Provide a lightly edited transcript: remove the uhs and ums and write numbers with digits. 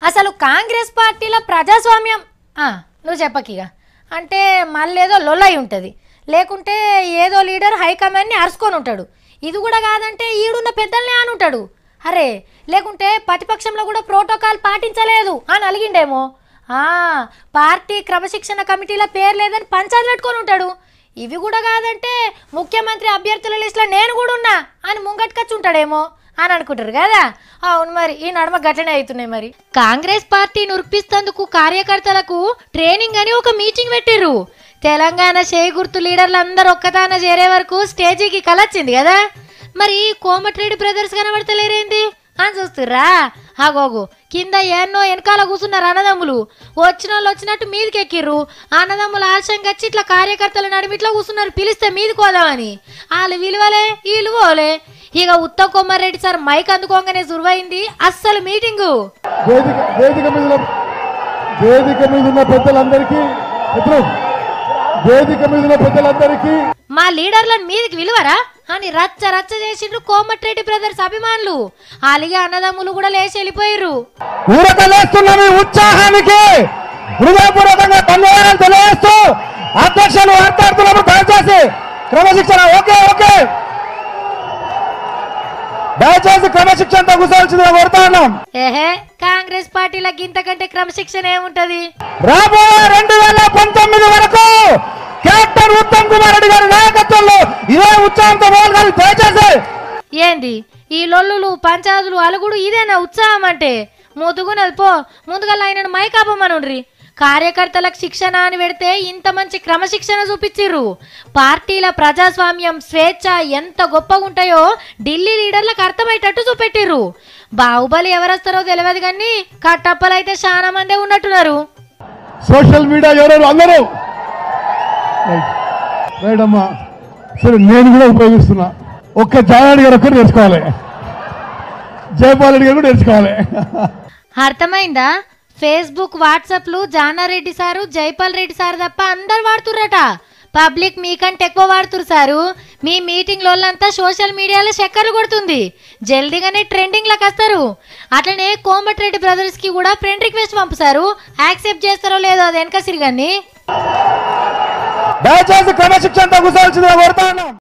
అసలు కాంగ్రెస్ పార్టీల ప్రజాస్వామ్యం నువ్వు చెప్పకిగ అంటే మళ్ళేదో లొల్లై ఉంటుంది, లేకుంటే ఏదో లీడర్ హైకమాండ్ని అరుచుకొని ఉంటాడు. ఇది కూడా కాదంటే ఈడున్న పెద్దల్ని అని ఉంటాడు. అరే లేకుంటే ప్రతిపక్షంలో కూడా ప్రోటోకాల్ పాటించలేదు అని అలిగిండేమో. పార్టీ క్రమశిక్షణ కమిటీల పేరు లేదని పంచాయతీ పెట్టుకొని ఉంటాడు. ఇవి కూడా కాదంటే ముఖ్యమంత్రి అభ్యర్థుల లిస్టులో నేను కూడా ఉన్నా అని ముంగట్టుకొచ్చి ఉంటాడేమో అని అనుకుంటారు కదా. అవును, మరి ఈ నడమ ఘటనే అవుతున్నాయి. మరి కాంగ్రెస్ పార్టీని ఉరిపిస్తందుకు కార్యకర్తలకు ట్రైనింగ్ అని ఒక మీటింగ్ పెట్టిర్రు. తెలంగాణ చేయి గుర్తు లీడర్లందరూ ఒక్కతాన చేరే వరకు స్టేజీకి కలొచ్చింది కదా. మరి కోమటిరెడ్డి బ్రదర్స్ కనబడతలేరేంది అని చూస్తుర్రా? అగోగు కింద ఎన్నో వెనకాల కూర్చున్నారు అన్నదమ్ములు. వచ్చిన వాళ్ళు వచ్చినట్టు మీదకి ఎక్కిర్రు. అన్నదమ్ములు ఆలస్యంగా వచ్చి ఇట్లా కార్యకర్తల నడిమిట్లో కూర్చున్నారు. పిలిస్తే మీదకి పోదామని. వాళ్ళు విలువలే వీళ్ళు పోలే. ఇక ఉత్తమ్ కుమార్ రెడ్డి సార్ మైక్ అందుకోగానే సురువైంది అస్సలు మీటింగు. వేదిక మీద ఉన్న పెద్దలందరికీ మా లీడర్లను మీదకి విలువరా అని రచ్చ రచ్చ చేసిండ్రు కోమటిరెడ్డి బ్రదర్స్ అభిమానులు. అలాగే అన్నదమ్ములు కూడా లేచి వెళ్ళిపోయారు. ఉత్సాహానికి హృదయపూర్వకంగా ధన్యవాదాలు తెలియజేస్తూ అధ్యక్షులు మాట్లాడుతున్నప్పుడు దయచేసి క్రమశిక్షణ దయచేసి క్రమశిక్షణతో కూర్చోవలసిందిగా కోరుతా ఉన్నాం. కాంగ్రెస్ పార్టీలకు ఇంతకంటే క్రమశిక్షణ ఏముంటది? రాబోయే 2019 వరకు కెప్టెన్ ఉత్తమ్ కుమార్ రెడ్డి గారి నాయకత్వంలో ఇదే ఉత్సాహంతో పోవాలి. దయచేసి ఏంది ఈ లొల్లులు పంచాదులు అలుగుడు ఇదేనా ఉత్సాహం అంటే? ముదుగునది పో, ముందుగా ఆయనను మైకాపమనుండ్రి. కార్యకర్తలకు శిక్షణ అని పెడితే ఇంత మంచి క్రమశిక్షణ చూపించిర్రు. పార్టీల ప్రజాస్వామ్యం స్వేచ్ఛ ఎంత గొప్పగా ఉంటాయో ఢిల్లీ లీడర్లకు అర్థమయ్యేటట్టు చూపెట్టిర్రు. బాహుబలి ఎవరొస్తారో తెలియదు కానీ కట్టప్పలైతే చాలా మందే ఉన్నట్టున్నారు. సోషల్ మీడియా ఎవరెవరు అందరూ రైట్ అమ్మా, సరే నేను కూడా ఉపయోగిస్తున్నా. ఒక్క జానారెడ్డి గారు ఒక్కటి నేర్చుకోవాలి, జయపాల్ రెడ్డి గారు కూడా నేర్చుకోవాలి. అర్థమైందా? ఫేస్బుక్ వాట్సాప్లు జానారెడ్డి సారు జైపాల్ రెడ్డి సార్ తప్ప అందరు వాడుతుర్రట. పబ్లిక్ మీకంటే ఎక్కువ వాడుతురు సారు. మీ మీటింగ్ లోళ్ళంతా సోషల్ మీడియాలో చక్కర్లు కొడుతుంది. జల్దీగానే ట్రెండింగ్లకు వస్తారు. అట్లనే కోమటిరెడ్డి బ్రదర్స్ కి కూడా ఫ్రెండ్ రిక్వెస్ట్ పంపుతారు. యాక్సెప్ట్ చేస్తారో లేదో అది వెనక సిరిగాని. దయచేసి క్రమశిక్షణతో కూర్చోవలసిందిగా కోరుతా ఉన్నాం.